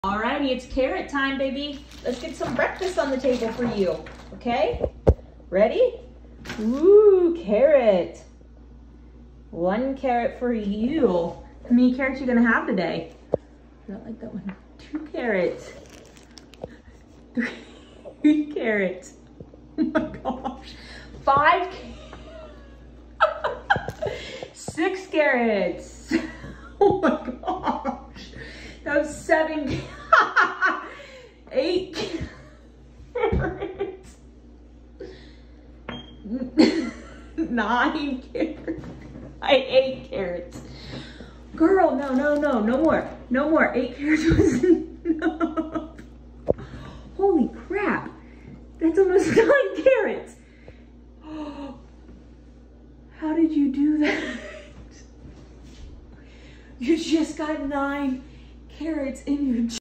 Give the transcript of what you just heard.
Alrighty, it's carrot time, baby. Let's get some breakfast on the table for you, okay? Ready? Ooh, carrot. 1 carrot for you. How many carrots are you gonna have today? I don't like that one. 2 carrots. 3 carrots. Oh my gosh. 5 6 carrots. Oh my gosh. That was 7 8 carrots. 9 carrots. I ate carrots. Girl, no more. No more. 8 carrots was enough. Holy crap. That's almost 9 carrots. How did you do that? You just got 9 carrots in your